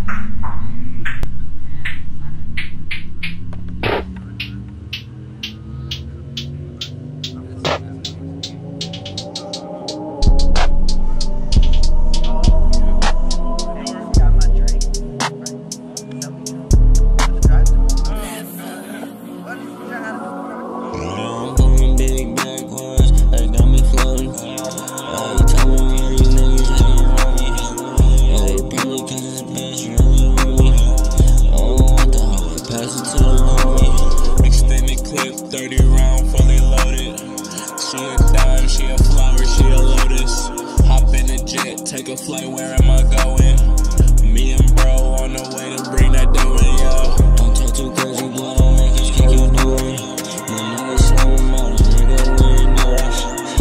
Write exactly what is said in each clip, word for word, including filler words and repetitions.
Take a flight, where am I going? Me and bro on the way to bring that dough in, yo. Don't talk too crazy, boy, don't make us kick your new way. My niggas slow them out, nigga, we ain't know this.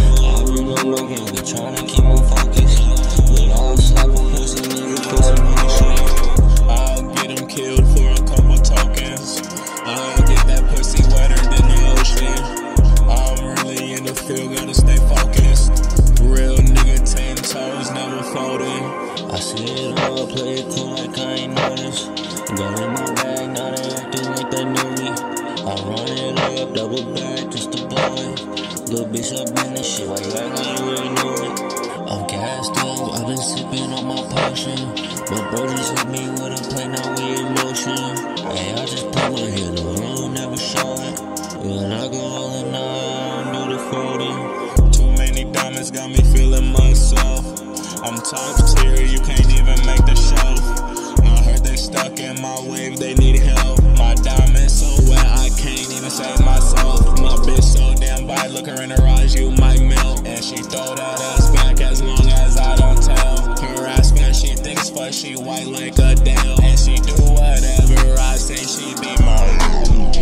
I be good looking, we tryna keep on focus. We all slapping pussy, nigga, kissing on the shit. I'll get him killed for a couple tokens. I'll get that pussy wetter than the ocean. I'm really in the field, gotta stay focused. Real nigga, ten toes, never folding. I see it all, play it cool like I ain't noticed. Got in my bag, now they acting like they knew me. I run it up, double back, just to blow it. Little bitch, I've been this shit, like like when you already knew it. I'm gassed up, I've been sipping on my potion. My bro just hit me with a play, now we in motion. Hey, I just put my hand on the road, never show it. When I go all the night, I do the folding. Diamonds got me feeling myself. I'm top tier, you can't even make the show. I heard they stuck in my wave, they need help. My diamonds so wet, I can't even save myself. My bitch so damn bad, look her in her eyes, you might melt. And she throw that ass back as long as I don't tell. Her ass fat, she thinks fuck, she white like Adele. And she do whatever I say, she be my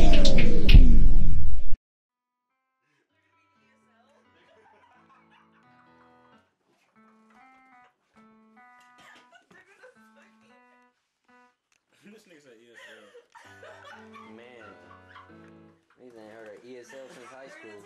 This nigga said E S L. Man, these ain't heard of E S L since high school.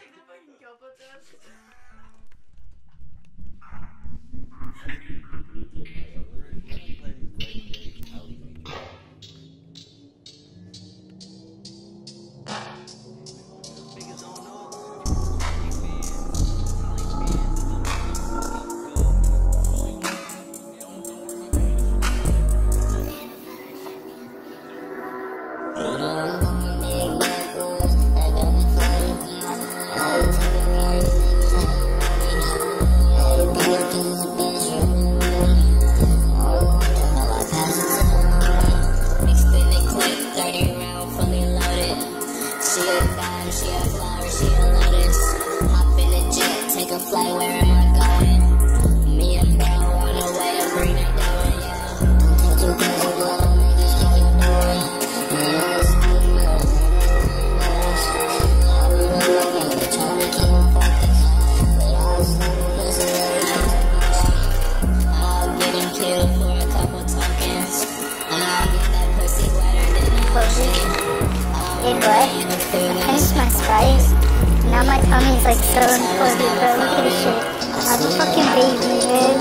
Hey boy, I finished my Sprite. Now my tummy's like so fuzzy, bro. Look at this shit. I'm a fucking baby, man.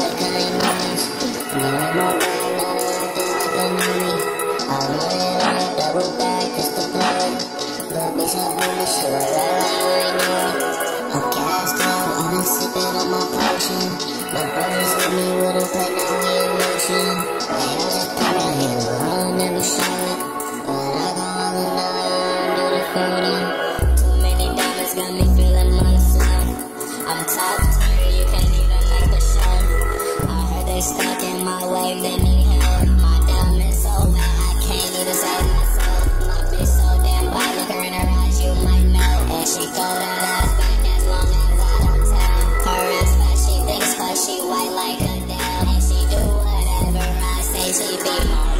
I'm gassed out, I've been sipping on my potion. My brothers hit me with a plate, now we in motion. Man, I just put my hand around, never show it. When I go on the night, do the folding. Too many diamonds got me feeling myself. I'm top tier, you can't even make the show. I heard they stuck in my wave, they need help. My diamonds so wet, I can't even save myself. My bitch so damn bad, look her in her eyes, you might melt. And she throw that ass back as long as I don't tell. Her ass fat, she thinks fuck, she white like Adele. And she do whatever I say, she be my